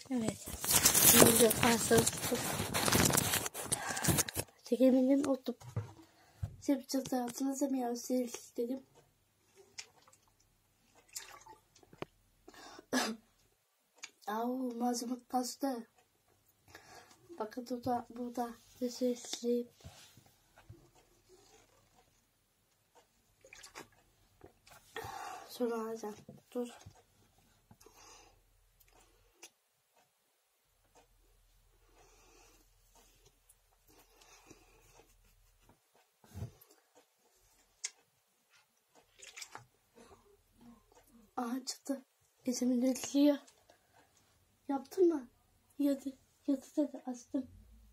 Evet. Şimdi asıl çekemedim oturup yapacağız altına zemiyem dedim. Malzeme kastı. Bakın burada sesli. Sonra alacağım. Dur. Aha çıktı. İzimi netliyor. Yaptın mı? Yadı dedi astım.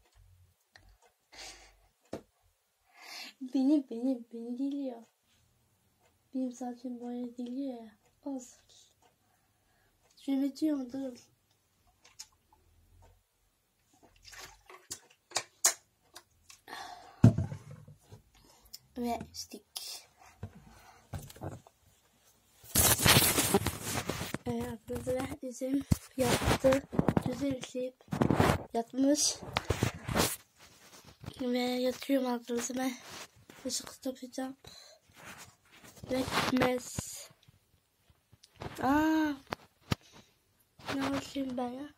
Beni geliyor. Benim zaten böyle geliyor ya. Olsun. Şöyle diyorum dur. Ve stick. Arkadaşlar izim yattı. Güzel işleyip yatmış. Ve yatıyorum arkadaşlar. Ben ışık tapacağım. Ve gitmez. Ne oluşayım ben ya?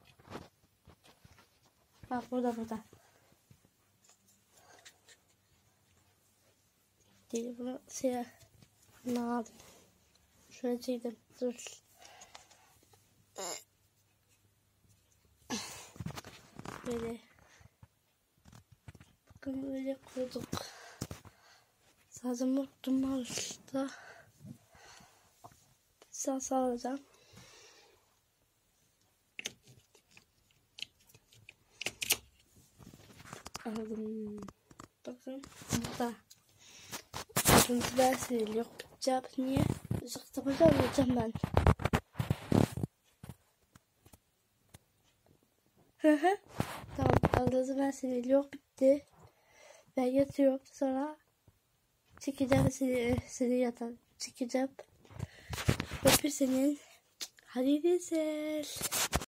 Bak burada. Değil bunu ne aldım? Şöyle çektim. Dur. Böyle. Bakın böyle koyduk. Sadece unuttum başta. Sağlayacağım. Aldım. Bakın burada. Şimdi ben yok. Cevap niye? Işık tapacağım ben. Tamam. Aldım ben yok bitti. Ben yatıyorum. Sonra çekeceğim seni yatan. Çekeceğim. Öpür senin. Hadi güzel.